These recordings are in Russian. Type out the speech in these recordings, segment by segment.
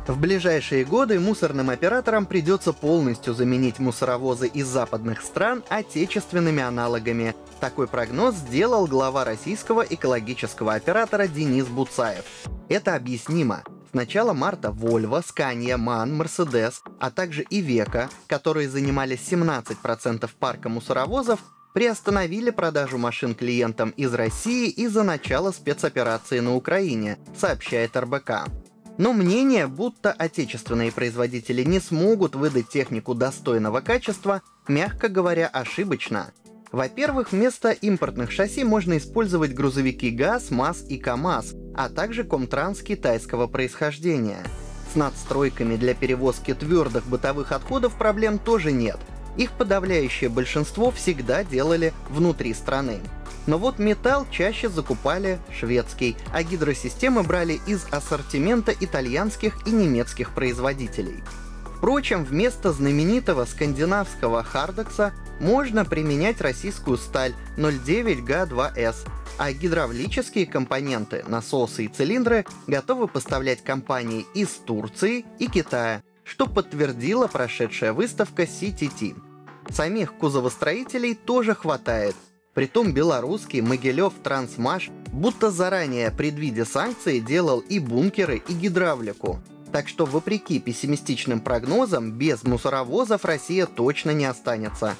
В ближайшие годы мусорным операторам придется полностью заменить мусоровозы из западных стран отечественными аналогами. Такой прогноз сделал глава российского экологического оператора Денис Буцаев. Это объяснимо. С начала марта Volvo, Scania, MAN, Mercedes, а также Iveco, которые занимали 17% парка мусоровозов, приостановили продажу машин клиентам из России из-за начала спецоперации на Украине, сообщает РБК. Но мнение, будто отечественные производители не смогут выдать технику достойного качества, мягко говоря, ошибочно. Во-первых, вместо импортных шасси можно использовать грузовики ГАЗ, МАЗ и КАМАЗ, а также Комтранс китайского происхождения. С надстройками для перевозки твердых бытовых отходов проблем тоже нет. Их подавляющее большинство всегда делали внутри страны. Но вот металл чаще закупали шведский, а гидросистемы брали из ассортимента итальянских и немецких производителей. Впрочем, вместо знаменитого скандинавского хардекса можно применять российскую сталь 09Г2С, а гидравлические компоненты, насосы и цилиндры готовы поставлять компании из Турции и Китая, что подтвердила прошедшая выставка CTT. Самих кузовостроителей тоже хватает. Притом белорусский Могилев Трансмаш будто заранее, предвидя санкции, делал и бункеры, и гидравлику. Так что, вопреки пессимистичным прогнозам, без мусоровозов Россия точно не останется.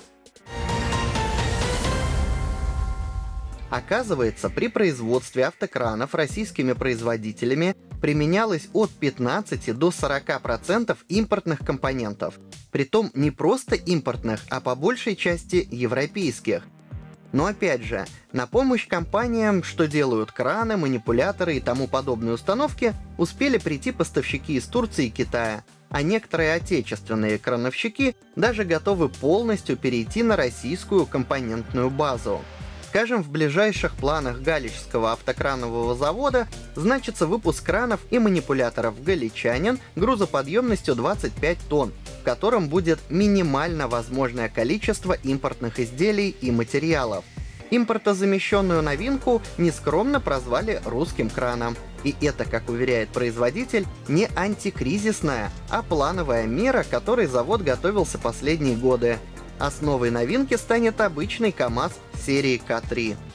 Оказывается, при производстве автокранов российскими производителями применялось от 15 до 40% импортных компонентов. Притом не просто импортных, а по большей части европейских. Но опять же, на помощь компаниям, что делают краны, манипуляторы и тому подобные установки, успели прийти поставщики из Турции и Китая, а некоторые отечественные крановщики даже готовы полностью перейти на российскую компонентную базу. Скажем, в ближайших планах Галичского автокранового завода значится выпуск кранов и манипуляторов «Галичанин» грузоподъемностью 25 тонн, в котором будет минимально возможное количество импортных изделий и материалов. Импортозамещенную новинку нескромно прозвали русским краном. И это, как уверяет производитель, не антикризисная, а плановая мера, к которой завод готовился последние годы. Основой новинки станет обычный КАМАЗ серии К3.